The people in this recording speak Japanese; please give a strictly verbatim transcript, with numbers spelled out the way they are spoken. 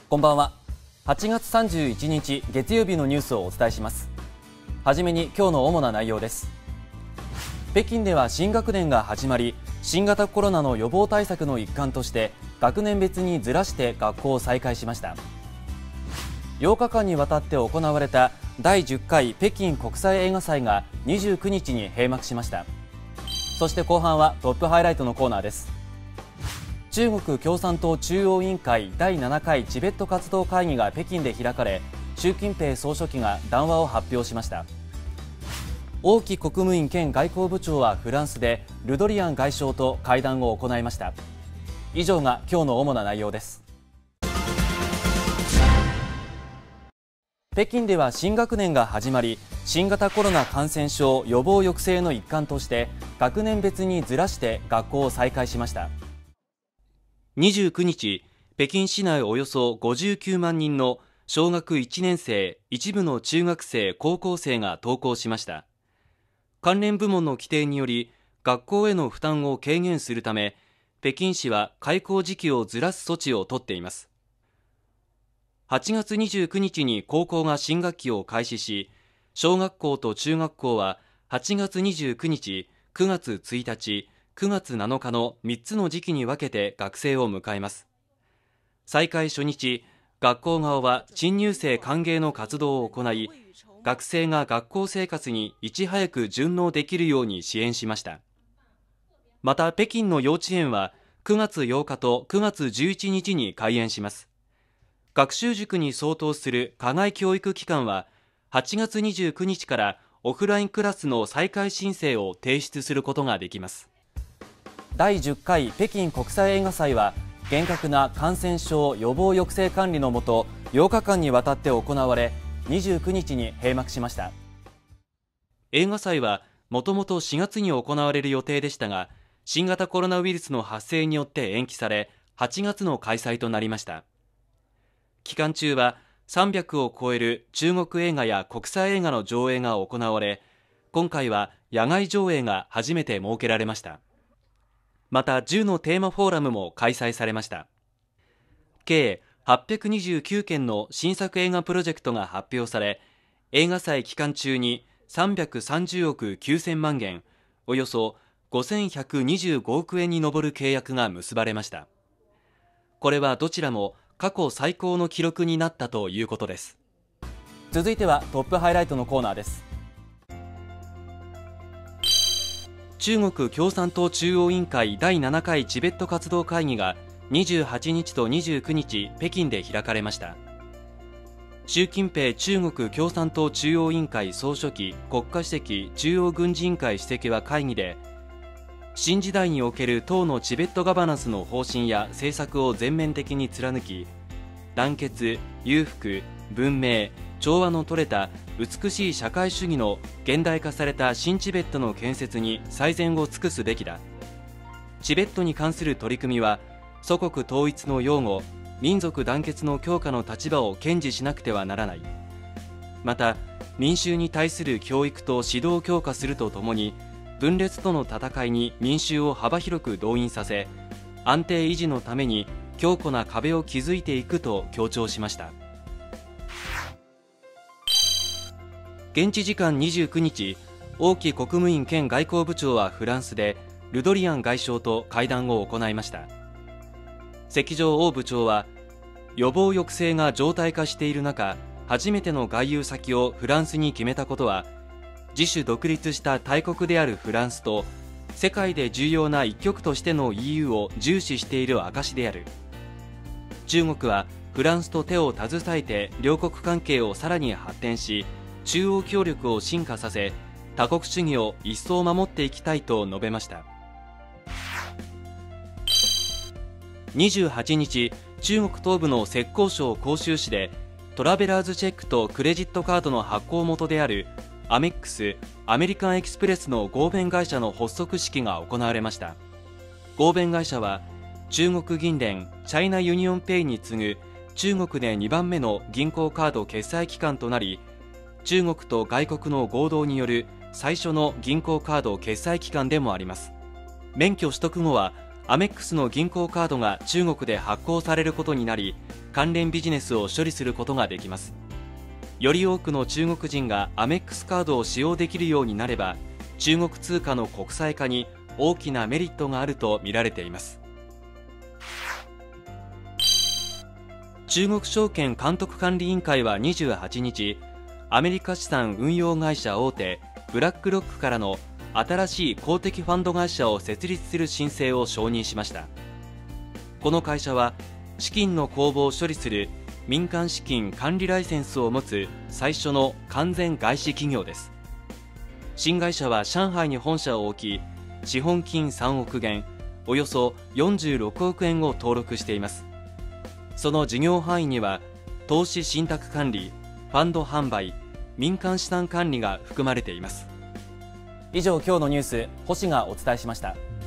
こんばんは。はちがつさんじゅういちにち月曜日のニュースをお伝えします。はじめに今日の主な内容です。北京では新学年が始まり、新型コロナの予防対策の一環として学年別にずらして学校を再開しました。ようかかんにわたって行われただいじゅっかい北京国際映画祭がにじゅうくにちに閉幕しました。そして後半はトップハイライトのコーナーです。中国共産党中央委員会だいななかいチベット活動会議が北京で開かれ、習近平総書記が談話を発表しました。王毅国務院兼外交部長はフランスでルドリアン外相と会談を行いました。以上が今日の主な内容です。北京では新学年が始まり、新型コロナ感染症予防抑制の一環として学年別にずらして学校を再開しました。にじゅうくにち、北京市内およそごじゅうきゅうまんにんの小学いちねんせい、一部の中学生、高校生が登校しました。関連部門の規定により学校への負担を軽減するため、北京市は開校時期をずらす措置を取っています。はちがつにじゅうくにちに高校が新学期を開始し、小学校と中学校ははちがつにじゅうくにち、くがつついたち、くがつなのかのみっつの時期に分けて学生を迎えます。再開初日、学校側は新入生歓迎の活動を行い、学生が学校生活にいち早く順応できるように支援しました。また北京の幼稚園はくがつようかとくがつじゅういちにちに開園します。学習塾に相当する課外教育機関ははちがつにじゅうくにちからオフラインクラスの再開申請を提出することができます。だいじゅっかい北京国際映画祭は厳格な感染症予防抑制管理のもとようかかんにわたって行われ、にじゅうくにちに閉幕しました。映画祭はもともとしがつに行われる予定でしたが、新型コロナウイルスの発生によって延期され、はちがつの開催となりました。期間中はさんびゃくを超える中国映画や国際映画の上映が行われ、今回は野外上映が初めて設けられました。またじゅうのテーマフォーラムも開催されました。計はっぴゃくにじゅうきゅうけんの新作映画プロジェクトが発表され、映画祭期間中にさんびゃくさんじゅうおくきゅうせんまんげん、およそごせんひゃくにじゅうごおくえんに上る契約が結ばれました。これはどちらも過去最高の記録になったということです。続いてはトップハイライトのコーナーです。中国共産党中央委員会だいななかいチベット活動会議がにじゅうはちにちとにじゅうくにち北京で開かれました。習近平中国共産党中央委員会総書記、国家主席、中央軍事委員会主席は会議で、新時代における党のチベットガバナンスの方針や政策を全面的に貫き、団結、裕福、文明、調和の取れた美しい社会主義の現代化された新チベットの建設に最善を尽くすべきだ。チベットに関する取り組みは祖国統一の擁護、民族団結の強化の立場を堅持しなくてはならない。また民衆に対する教育と指導を強化するとともに、分裂との戦いに民衆を幅広く動員させ、安定維持のために強固な壁を築いていくと強調しました。現地時間にじゅうくにち、王毅国務院兼外交部長はフランスでルドリアン外相と会談を行いました。席上王部長は、予防抑制が常態化している中、初めての外遊先をフランスに決めたことは、自主独立した大国であるフランスと世界で重要な一極としての イーユー を重視している証である。中国はフランスと手を携えて両国関係をさらに発展し、中央協力を深化させ、多国主義を一層守っていきたいと述べました。にじゅうはちにち、中国東部の浙江省杭州市でトラベラーズチェックとクレジットカードの発行元であるアメックス・アメリカンエキスプレスの合弁会社の発足式が行われました。合弁会社は中国銀聯チャイナユニオンペイに次ぐ中国でにばんめの銀行カード決済機関となり、中国と外国の合同による最初の銀行カード決済機関でもあります。免許取得後はアメックスの銀行カードが中国で発行されることになり、関連ビジネスを処理することができます。より多くの中国人がアメックスカードを使用できるようになれば、中国通貨の国際化に大きなメリットがあると見られています。中国証券監督管理委員会はにじゅうはちにち、アメリカ資産運用会社大手ブラックロックからの新しい公的ファンド会社を設立する申請を承認しました。この会社は資金の公募を処理する民間資金管理ライセンスを持つ最初の完全外資企業です。新会社は上海に本社を置き、資本金さんおくげん、およそよんじゅうろくおくえんを登録しています。その事業範囲には投資信託管理、ファンド販売、民間資産管理が含まれています。以上、今日のニュース、星がお伝えしました。